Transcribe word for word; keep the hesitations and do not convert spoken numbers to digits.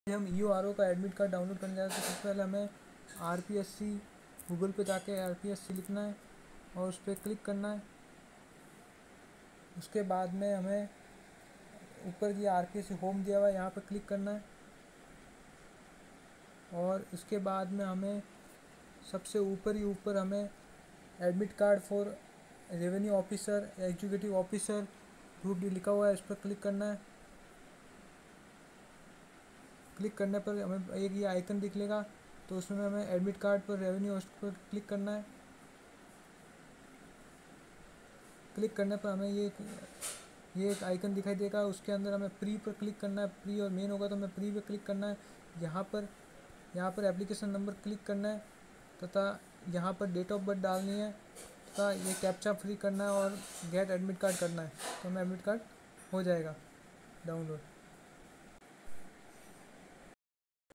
हम you R O का admit card download करने जा रहे हैं तो सबसे पहले हमें R P S C Google पे जाके आर पी एस सी लिखना है और उस पर क्लिक करना है। उसके बाद में हमें ऊपर की R P S C home दिया हुआ है, यहाँ पर क्लिक करना है और इसके बाद में हमें सबसे ऊपर ही ऊपर हमें admit card for revenue officer executive officer group D लिखा हुआ है, इस पर क्लिक करना है। क्लिक करने पर हमें एक ये आइकन दिख लेगा, तो उसमें हमें एडमिट कार्ड पर रेवेन्यू पर क्लिक करना है। क्लिक करने पर हमें ये ये एक आइकन दिखाई देगा, उसके अंदर हमें प्री पर क्लिक करना है। प्री और मेन होगा तो हमें प्री पर क्लिक करना है। यहाँ पर यहाँ पर एप्लीकेशन नंबर क्लिक करना है तथा यहाँ पर डेट ऑफ बर्थ डालनी है तथा ये कैप्चा फ्री करना है और गेट एडमिट कार्ड करना है, तो हमें एडमिट कार्ड हो जाएगा डाउनलोड।